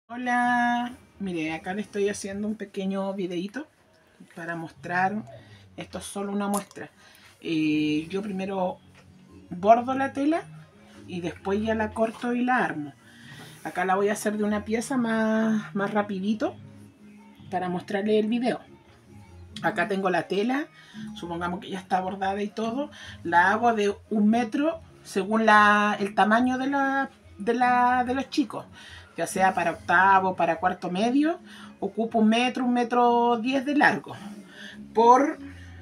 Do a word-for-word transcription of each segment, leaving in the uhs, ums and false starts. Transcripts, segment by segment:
Hola, mire, acá le estoy haciendo un pequeño videito para mostrar. Esto es solo una muestra. Eh, yo primero bordo la tela y después ya la corto y la armo. Acá la voy a hacer de una pieza más, más rapidito para mostrarle el video. Acá tengo la tela, supongamos que ya está bordada y todo. La hago de un metro según la, el tamaño de, la, de, la, de los chicos. Ya sea para octavo, para cuarto medio, ocupo un metro, un metro diez de largo. Por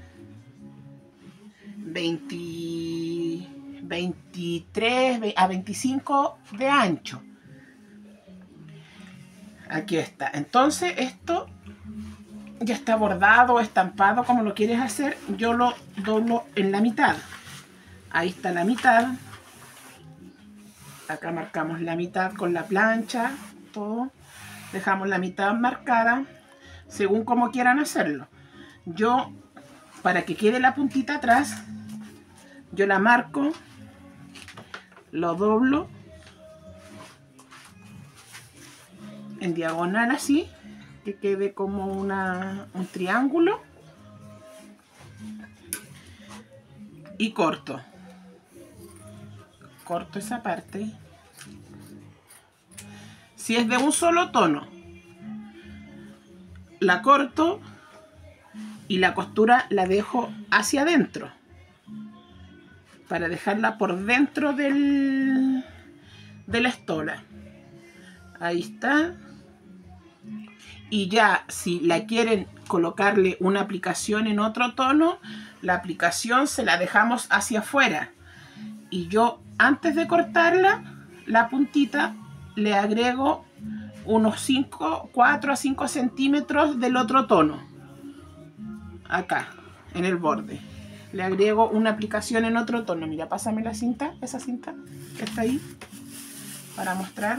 veinte, veintitrés a veinticinco de ancho. Aquí está. Entonces esto ya está bordado, estampado, como lo quieres hacer. Yo lo doblo en la mitad. Ahí está la mitad. Acá marcamos la mitad con la plancha, todo. Dejamos la mitad marcada, según como quieran hacerlo. Yo, para que quede la puntita atrás, yo la marco, lo doblo en diagonal así, que quede como una, un triángulo, y corto. Corto esa parte. Si es de un solo tono, la corto y la costura la dejo hacia adentro para dejarla por dentro del, de la estola. Ahí está. Y ya si la quieren colocarle una aplicación en otro tono, la aplicación se la dejamos hacia afuera. Y yo antes de cortarla, la puntita, le agrego unos cinco, cuatro a cinco centímetros del otro tono. Acá, en el borde. Le agrego una aplicación en otro tono. Mira, pásame la cinta, esa cinta que está ahí, para mostrar.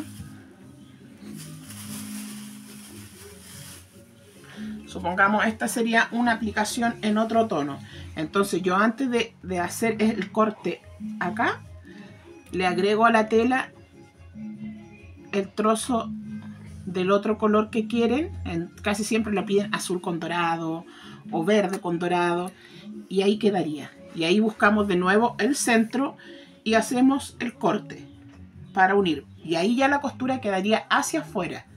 Supongamos esta sería una aplicación en otro tono. Entonces yo antes de, de hacer el corte acá, le agrego a la tela el trozo del otro color que quieren. En, casi siempre lo piden azul con dorado o verde con dorado. Y ahí quedaría. Y ahí buscamos de nuevo el centro y hacemos el corte para unir. Y ahí ya la costura quedaría hacia afuera.